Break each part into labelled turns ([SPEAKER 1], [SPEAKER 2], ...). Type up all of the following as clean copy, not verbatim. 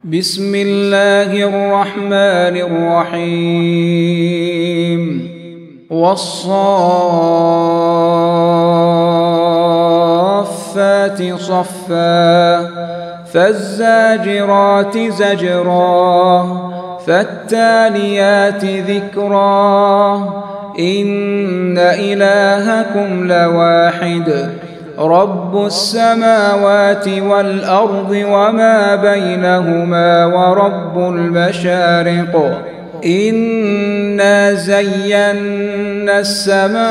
[SPEAKER 1] بسم الله الرحمن الرحيم والصافات صفا فالزاجرات زجرا فالتاليات ذكرا إن إلهكم لواحد رب السماوات والأرض وما بينهما ورب المشارق إنا زينا السماء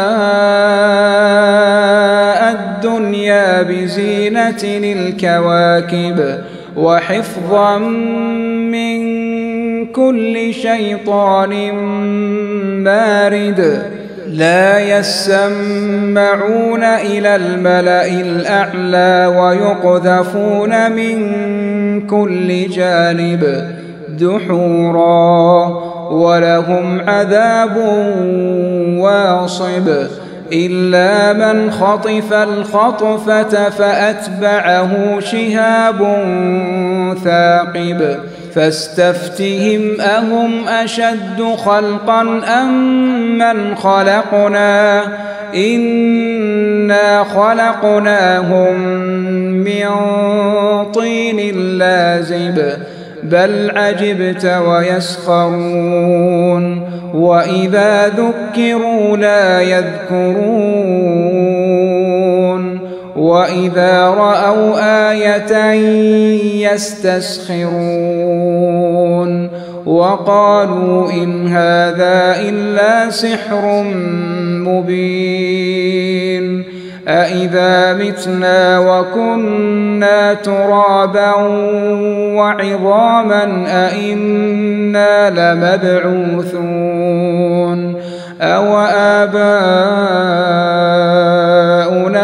[SPEAKER 1] الدنيا بزينة الكواكب وحفظا من كل شيطان مارد لا يسمعون إلى الملأ الأعلى ويقذفون من كل جانب دحورا ولهم عذاب واصب إلا من خطف الخطفة فأتبعه شهاب ثاقب فاستفتهم أهم أشد خلقا أم من خلقنا إنا خلقناهم من طين لازب بل عجبت ويسخرون وإذا ذكروا لا يذكرون وإذا رأوا آية يستسخرون وقالوا إن هذا إلا سحر مبين أإذا متنا وكنا ترابا وعظاما أإنا لمبعوثون أو آباؤنا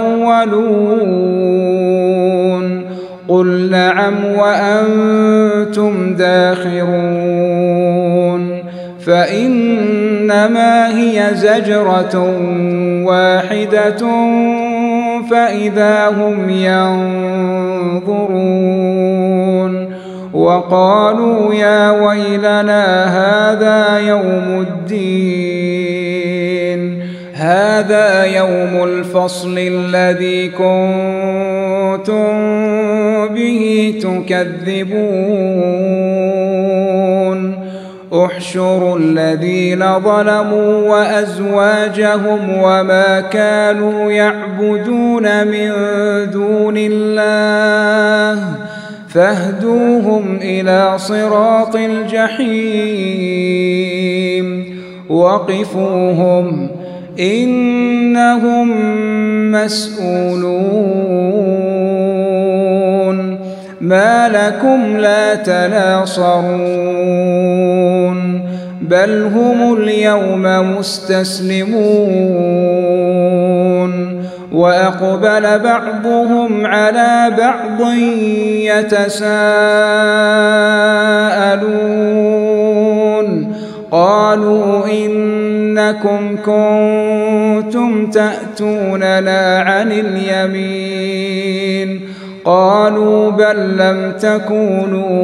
[SPEAKER 1] الأولون قل نعم وأنتم داخرون فإنما هي زجرة واحدة فإذا هم ينظرون وقالوا يا ويلنا هذا يوم الدين هذا يوم الفصل الذي كنتم به تكذبون احشروا الذين ظلموا وأزواجهم وما كانوا يعبدون من دون الله فاهدوهم إلى صراط الجحيم وقفوهم إنهم مسؤولون ما لكم لا تناصرون بل هم اليوم مستسلمون وأقبل بعضهم على بعض يتساءلون قالوا إنكم كنتم تأتوننا عن اليمين قالوا بل لم تكونوا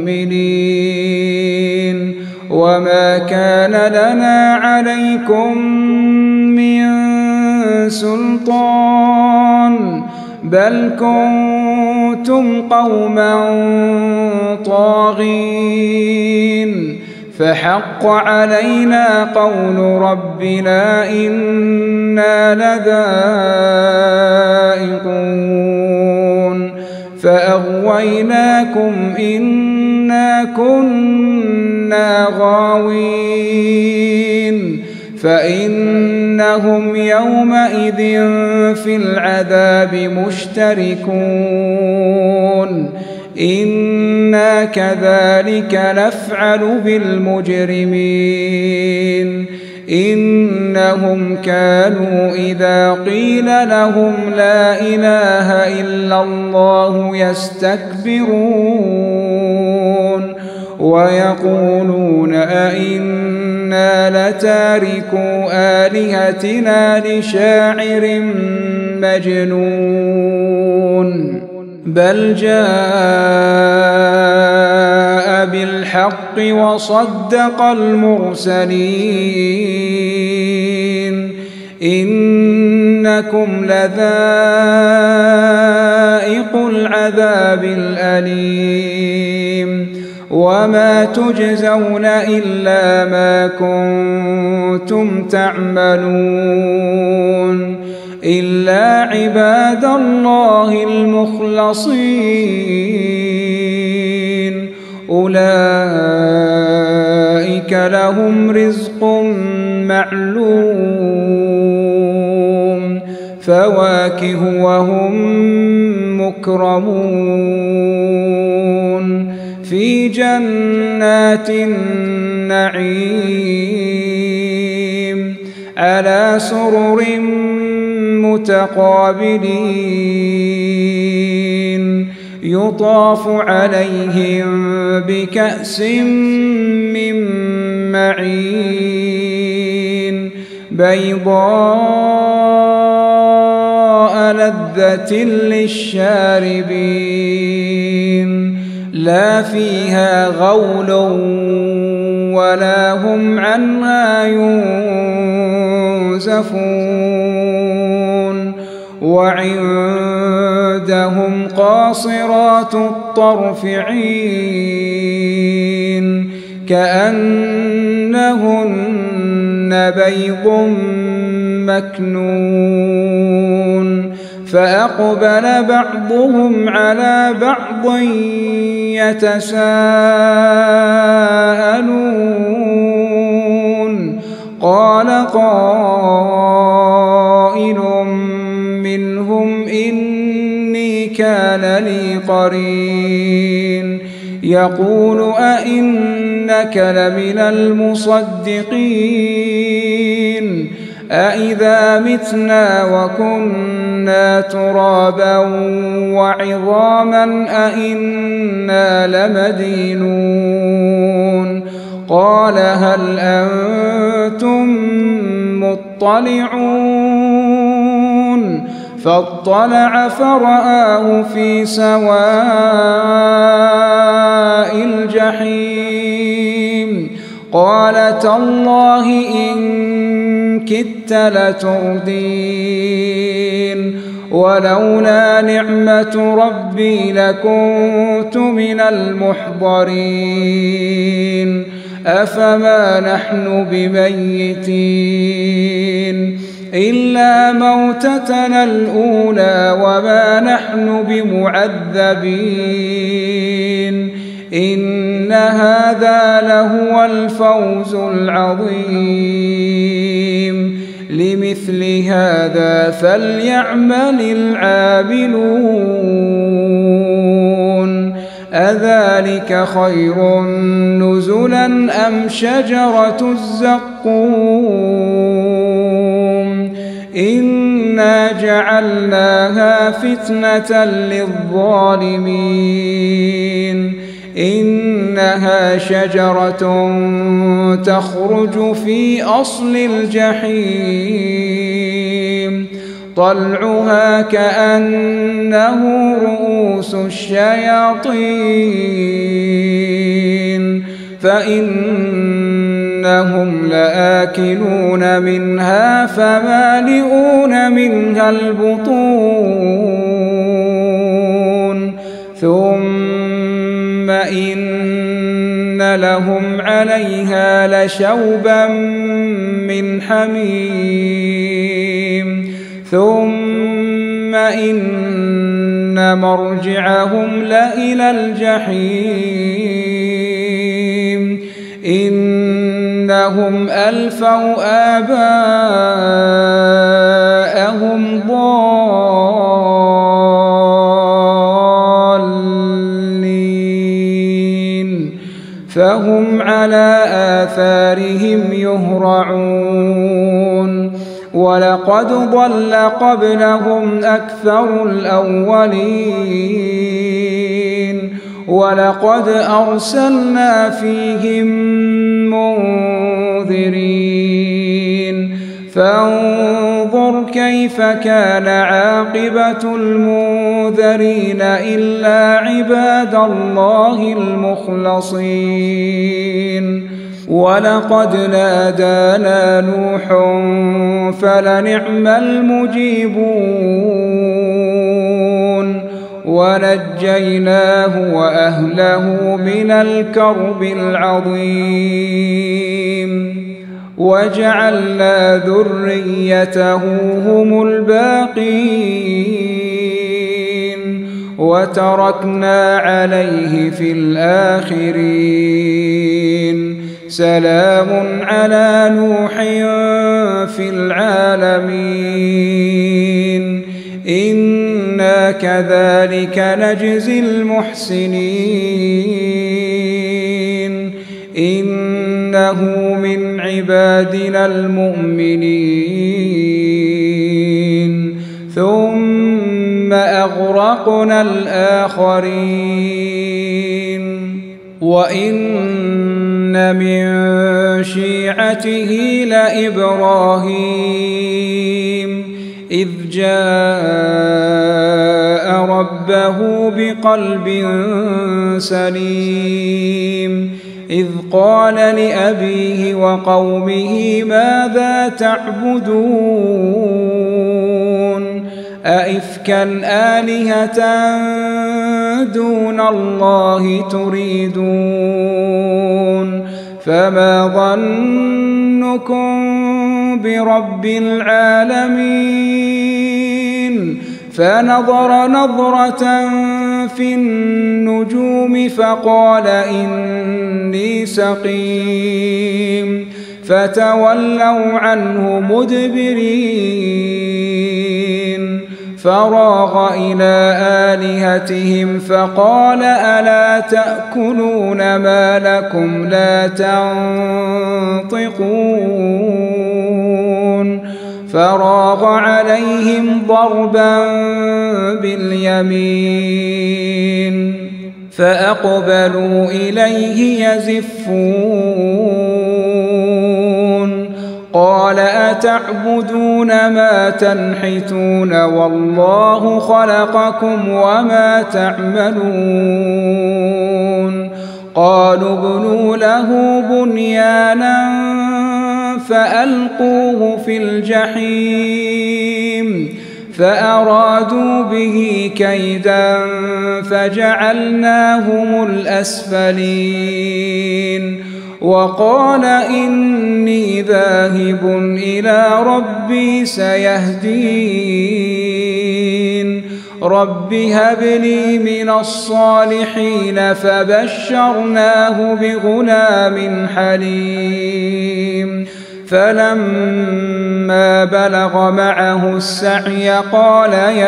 [SPEAKER 1] مؤمنين وما كان لنا عليكم من سلطان بل كنتم قوما طاغين فحق علينا قول ربنا إنا لذائقون فأغويناكم إنا كنا غاوين فإنهم يومئذ في العذاب مشتركون إنا كذلك نفعل بالمجرمين إنهم كانوا إذا قيل لهم لا إله إلا الله يستكبرون ويقولون أئنا لتاركو آلهتنا لشاعر مجنون بل جاء بالحق وصدق المرسلين إنكم لذائق العذاب الأليم وما تجزون إلا ما كنتم تعملون إلا عباد الله المخلصين أولئك لهم رزق معلوم فواكه وهم مكرمون في جنات النعيم على سرر متقابلين يطاف عليهم بكأس من معين بيضاء لذة للشاربين لا فيها غول ولا هم عنها ينزفون وعندهم قاصرات الطرف عين كأنهن بيض مكنون فأقبل بعضهم على بعض يتساءلون قال قائل منهم إني كان لي قرين يقول أئنك لمن المصدقين أإذا متنا وكنا ترابا وعظاما أئنا لمدينون قال هل أنتم مطلعون فاطلع فرآه في سواء الجحيم قال تالله إن كدت لتردين ولولا نعمة ربي لكنت من المحضرين أفما نحن بميتين إلا موتتنا الأولى وما نحن بمعذبين إن هذا لهو الفوز العظيم لمثل هذا فليعمل العاملون أذلك خير نزلا أم شجرة الزقوم إنا جعلناها فتنة للظالمين إنها شجرة تخرج في أصل الجحيم طلعها كأنه رؤوس الشياطين فإنهم لآكلون منها فمالئون منها البطون ثم إن لهم عليها لشوبا من حميم ثم إن مرجعهم لإلى الجحيم إنهم ألفوا آباءهم ضالين فهم على آثارهم يهرعون ولقد ضل قبلهم أكثر الأولين ولقد أرسلنا فيهم منذرين فانظر كيف كان عاقبة المنذرين إلا عباد الله المخلصين ولقد نادانا نوح فلنعم المجيبون ونجيناه وأهله من الكرب العظيم وجعلنا ذريته هم الباقين وتركنا عليه في الآخرين سلام على نوح في العالمين إنا كذلك نجزي المحسنين إنه من عبادنا المؤمنين ثم أغرقنا الآخرين وإن من شيعته لإبراهيم إذ جاء ربه بقلب سليم إذ قال لأبيه وقومه ماذا تعبدون أئفكا آلهة دون الله تريدون فما ظنكم برب العالمين فنظر نظرة في النجوم فقال إني سقيم فتولوا عنه مدبرين فراغ إلى آلهتهم فقال ألا تأكلون ما لكم لا تنطقون فراغ عليهم ضربا باليمين فأقبلوا إليه يزفون قال أتعبدون ما تنحتون والله خلقكم وما تعملون قالوا ابنوا له بنيانا فألقوه في الجحيم فأرادوا به كيدا فجعلناهم الأسفلين وقال إني ذاهب إلى ربي سيهدين رب هب لي من الصالحين فبشرناه بغلام حليم فلما بلغ معه السعي قال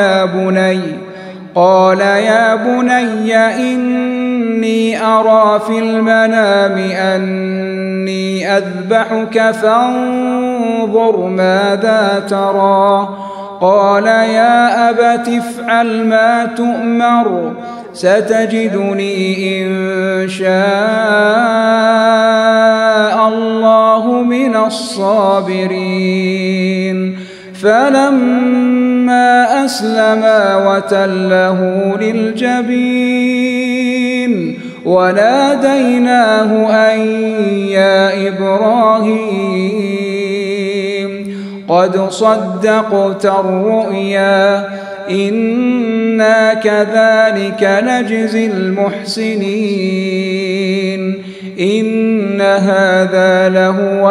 [SPEAKER 1] يا بني إني أرى في المنام أني أذبحك فانظر ماذا ترى قال يا أبت افعل ما تؤمر ستجدني إن شاء الله من الصابرين فلما أسلما وتله للجبين وناديناه أن يا إبراهيم قد صدقت الرؤيا إنا كذلك نجزي المحسنين إن هذا لهو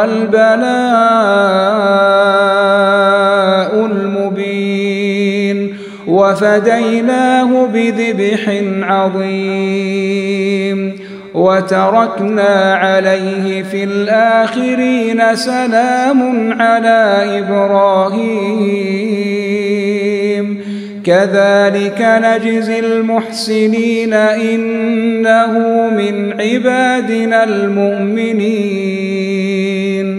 [SPEAKER 1] البلاء المبين وفديناه بذبح عظيم وتركنا عليه في الآخرين سلام على إبراهيم كذلك نجزي المحسنين إنه من عبادنا المؤمنين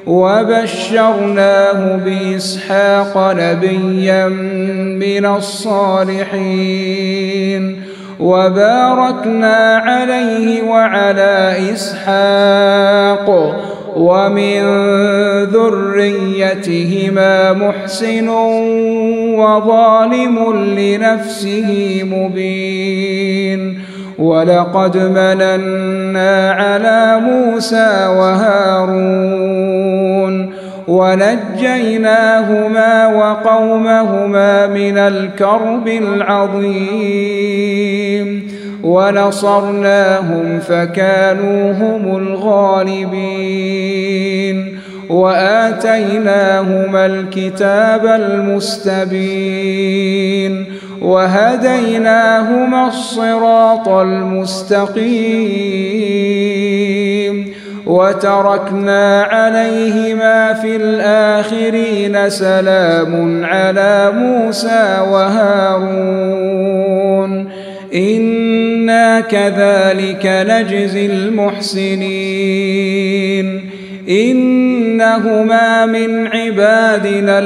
[SPEAKER 1] وبشرناه بإسحاق نبيا من الصالحين وباركنا عليه وعلى إسحاق ومن ذريتهما محسن وظالم لنفسه مبين ولقد مننا على موسى وهارون ونجيناهما وقومهما من الكرب العظيم ونصرناهم فكانوا هم الغالبين وآتيناهما الكتاب المستبين وهديناهما الصراط المستقيم وتركنا عليهما في الآخرين سلام على موسى وهارون إنا كذلك نجزي المحسنين إنهما من عبادنا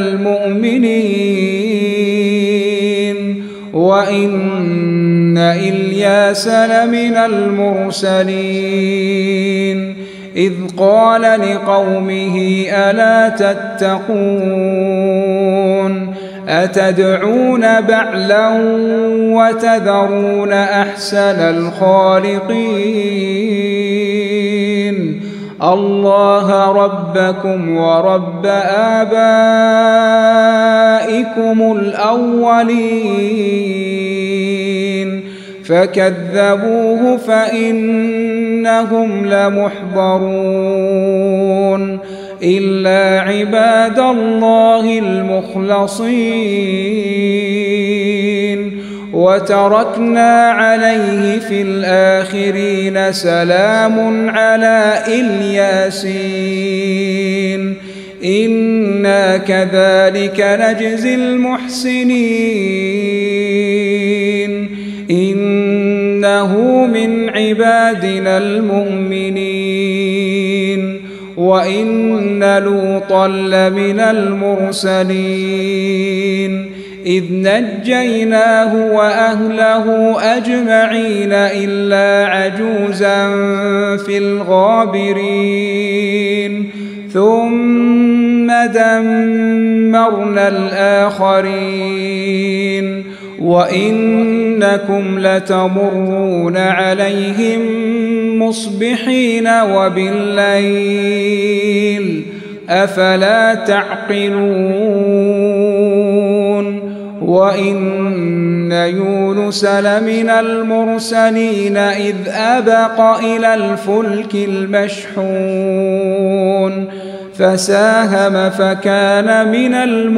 [SPEAKER 1] المؤمنين وإن إلياس لمن المرسلين إذ قال لقومه ألا تتقون أتدعون بعلا وتذرون أحسن الخالقين الله ربكم ورب آبائكم الأولين فكذبوه فإنهم لمحضرون إلا عباد الله المخلصين وتركنا عليه في الآخرين سلام على الياسين إنا كذلك نجزي المحسنين إنه من عبادنا المؤمنين وإن لوطا لمن المرسلين إذ نجيناه وأهله أجمعين إلا عجوزا في الغابرين ثم دمرنا الآخرين وإنكم لتمرون عليهم مصبحين وبالليل أفلا تعقلون وإن يونس لمن المرسلين إذ أبق إلى الفلك المشحون فساهم فكان من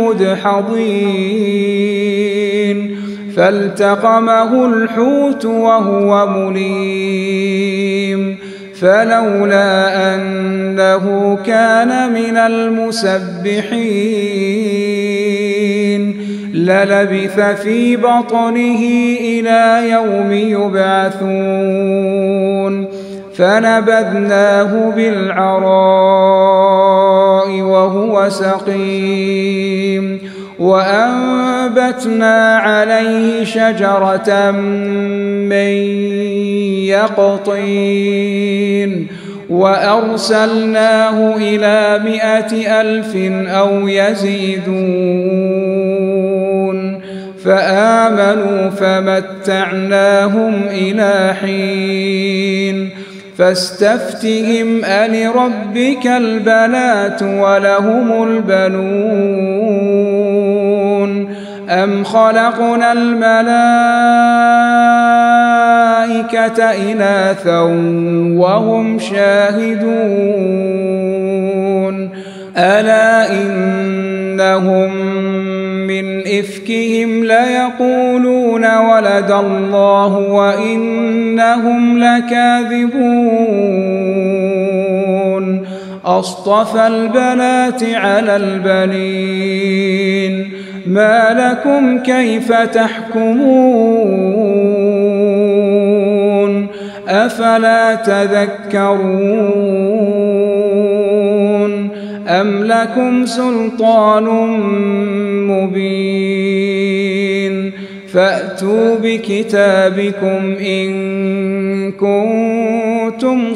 [SPEAKER 1] المدحضين فالتقمه الحوت وهو مليم فلولا أنه كان من المسبحين للبث في بطنه إلى يوم يبعثون فنبذناه بالعراء وهو سقيم وأنبتنا عليه شجرة من يقطين وأرسلناه إلى 100,000 أو يزيدون فآمنوا فمتعناهم إلى حين فاستفتهم ألربك البنات ولهم البنون أم خلقنا الملائكة إناثا وهم شاهدون ألا إنهم من إفكهم ليقولون ولد الله وإنهم لكاذبون أصطفى البنات على البنين ما لكم كيف تحكمون أفلا تذكرون أم لكم سلطان مبين فأتوا بكتابكم إن كنتم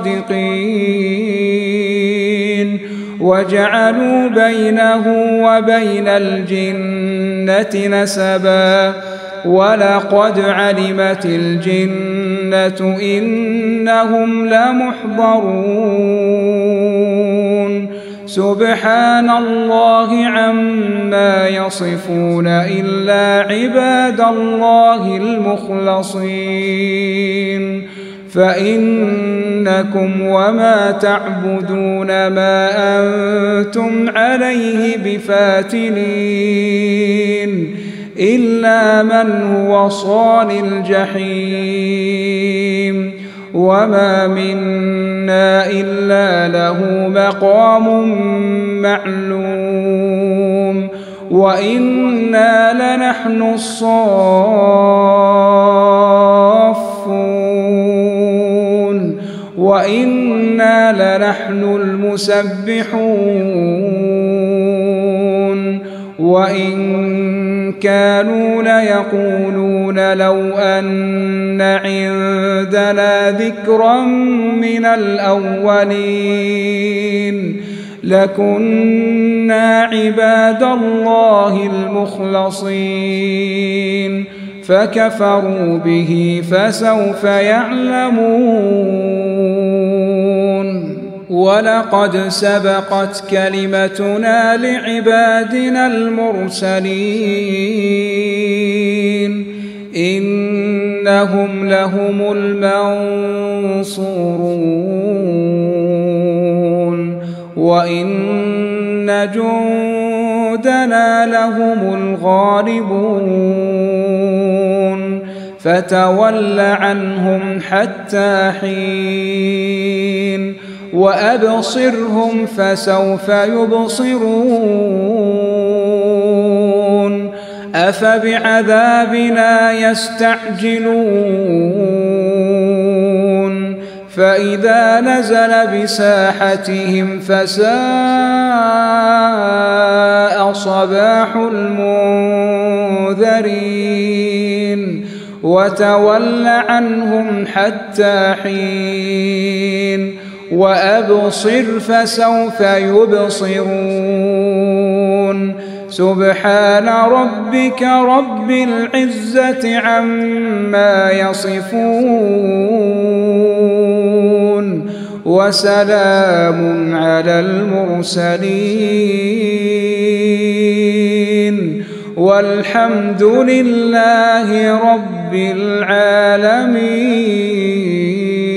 [SPEAKER 1] صادقين وجعلوا بينه وبين الجنة نسبا ولقد علمت الجنة إنهم لمحضرون سبحان الله عما يصفون إلا عباد الله المخلصين فإنكم وما تعبدون ما أنتم عليه بفاتنين إلا من هو صال الجحيم وما منا إلا له مقام معلوم وإنا لنحن الصافون وإنا لنحن المسبحون وإن كانوا ليقولون لو أن عندنا ذكرا من الأولين لكنا عباد الله المخلصين فكفروا به فسوف يعلمون ولقد سبقت كلمتنا لعبادنا المرسلين إنهم لهم المنصورون وإن جندنا لهم الغالبون فتول عنهم حتى حين وأبصرهم فسوف يبصرون أفبعذابنا يستعجلون فإذا نزل بساحتهم فساء صباح المنذرين وتول عنهم حتى حين وأبصر فسوف يبصرون سبحان ربك رب العزة عما يصفون وسلام على المرسلين والحمد لله رب العالمين.